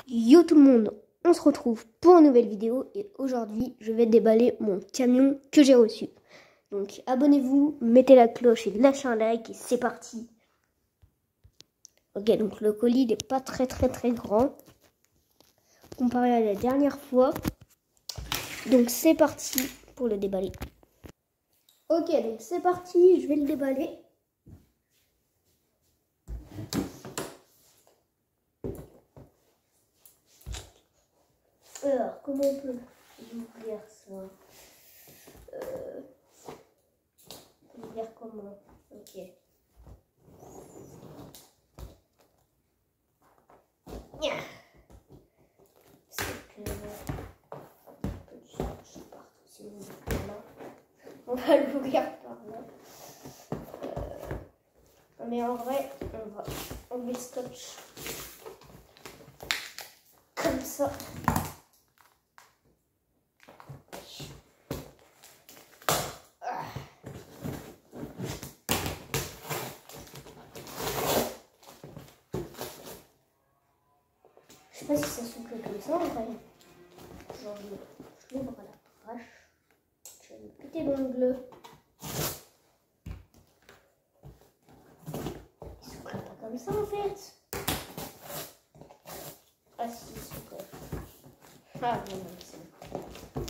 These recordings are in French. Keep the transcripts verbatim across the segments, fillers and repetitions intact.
Yo tout le monde, on se retrouve pour une nouvelle vidéo et aujourd'hui je vais déballer mon camion que j'ai reçu. Donc abonnez-vous, mettez la cloche et lâchez un like et c'est parti. Ok, donc le colis n'est pas très très très grand comparé à la dernière fois. Donc c'est parti pour le déballer. Ok, donc c'est parti, je vais le déballer. Alors, comment on peut ouvrir ça euh, Ouvrir comment? Ok. C'est que... On va l'ouvrir par là. Euh, mais en vrai, on va enlever le scotch. Comme ça. Je sais pas si ça s'ouvre comme ça en vrai. Genre, je l'ouvre à la arrache. Je vais me péter l'ongle. Il s'ouvre pas comme ça en fait. Ah si, il s'ouvre. Ah non, non, c'est bon.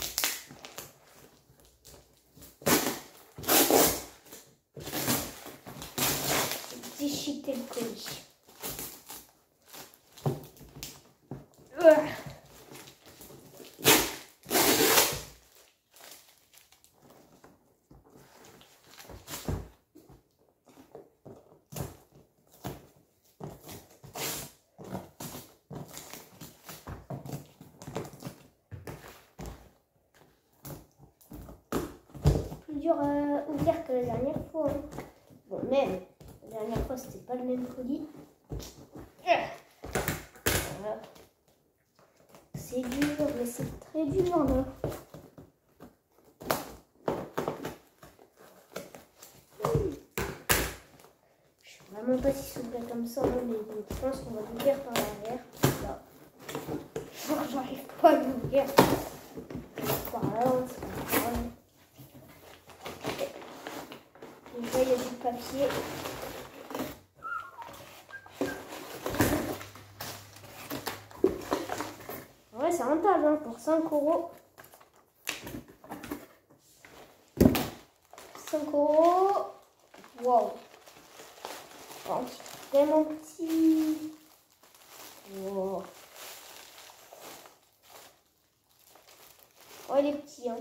J'ai déchiqueté le colis. Plus dur à ouvrir que la dernière fois. Hein. Bon, même, la dernière fois, c'était pas le même colis. Voilà. C'est dur, mais c'est très dur là. Je sais vraiment pas si s'ouvre comme ça, hein, mais je pense qu'on va l'ouvrir par l'arrière. Là. Oh, j'arrive pas à l'ouvrir. Par là, c'est pas grave. Déjà, il y a du papier. Ouais, c'est rentable hein, pour cinq euros. cinq euros. Wow. Oh, c'est vraiment petit. Wow. Oh, il est petit. Hein.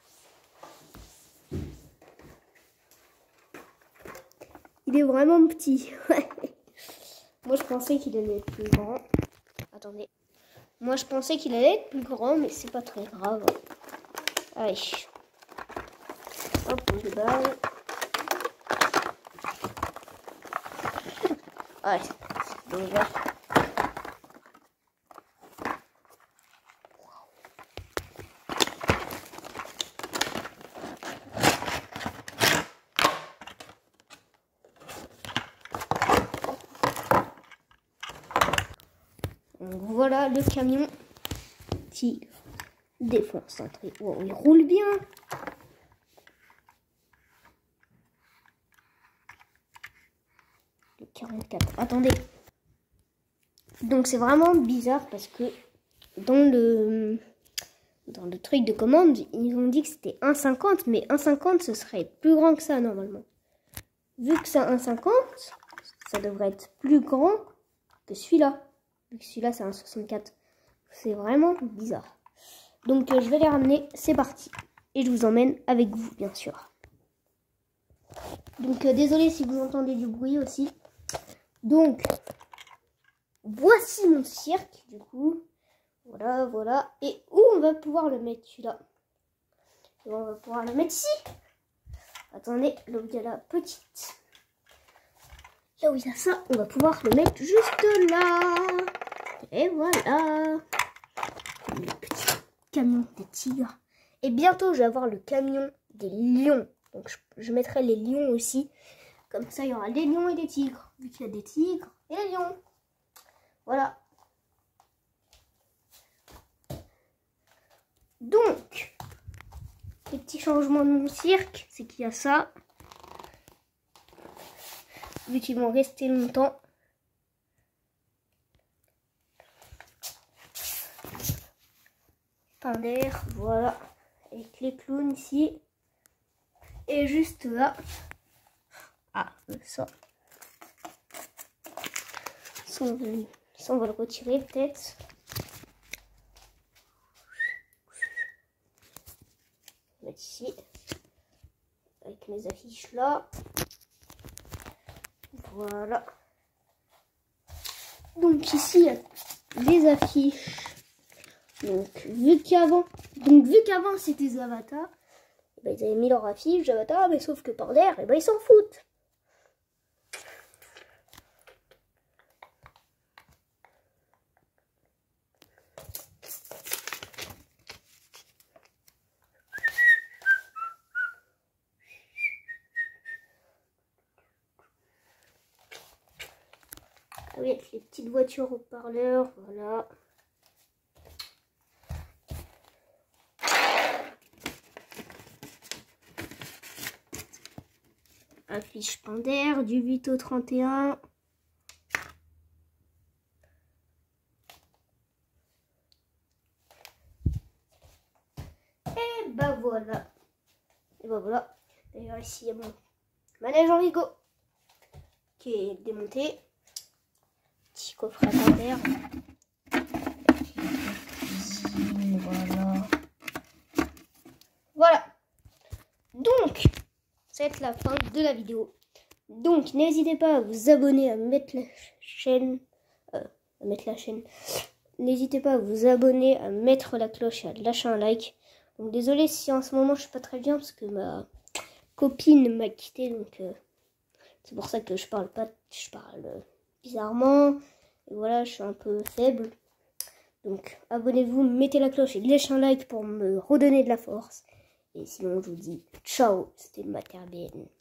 Il est vraiment petit. Moi, je pensais qu'il allait être plus grand. Attendez. Moi, je pensais qu'il allait être plus grand, mais c'est pas très grave. Allez. Hop, on déballe. Allez, c'est ouvert. Donc voilà le camion Tigre défonce entrée. Wow, il roule bien. Le quarante-quatre. Attendez. Donc c'est vraiment bizarre parce que dans le dans le truc de commande, ils ont dit que c'était un cinquante, mais un cinquante ce serait plus grand que ça normalement. Vu que c'est un cinquante, ça devrait être plus grand que celui-là. Vu que celui-là c'est un soixante-quatre. C'est vraiment bizarre. Donc euh, je vais les ramener, c'est parti. Et je vous emmène avec vous, bien sûr. Donc euh, désolé si vous entendez du bruit aussi. Donc, voici mon cirque, du coup. Voilà, voilà. Et où on va pouvoir le mettre, celui-là? On va pouvoir le mettre ici. Attendez, là où il y a la petite. Là où il y a ça, on va pouvoir le mettre juste là. Et voilà. Le petit camion des tigres. Et bientôt, je vais avoir le camion des lions. Donc, je, je mettrai les lions aussi. Comme ça, il y aura des lions et des tigres. Vu qu'il y a des tigres et des lions. Voilà. changement de mon cirque, c'est qu'il y a ça. Vu qu'ils vont rester longtemps. Pain d'air, voilà. Avec les clowns ici. Et juste là. Ah, ça. Ça, on va, ça, on va le retirer peut-être. On va mettre ici. Avec mes affiches là. Voilà. Donc ici, il y a les affiches. Donc vu qu'avant, donc vu qu'avant c'était des avatars, et ben, ils avaient mis leur affiche d'avatar, mais sauf que par derrière, et ben, ils s'en foutent. Ah oui, avec les petites voitures au parleur, voilà. Affiche pain d'air du huit au trente et un. Et bah voilà. Et bah voilà. D'ailleurs ici il y a mon manège en Lego qui est démonté. Petit coffret à pain d'air. Voilà. Voilà. Donc, ça va être la fin de la vidéo. Donc, n'hésitez pas à vous abonner, à mettre la chaîne. Euh, à mettre la chaîne. N'hésitez pas à vous abonner, à mettre la cloche et à lâcher un like. Donc, désolé si en ce moment je suis pas très bien parce que ma copine m'a quitté. Donc, euh, c'est pour ça que je parle pas. Je parle euh, bizarrement. Et voilà, je suis un peu faible. Donc, abonnez-vous, mettez la cloche et lâchez un like pour me redonner de la force. Et sinon, je vous dis ciao, c'était Materben.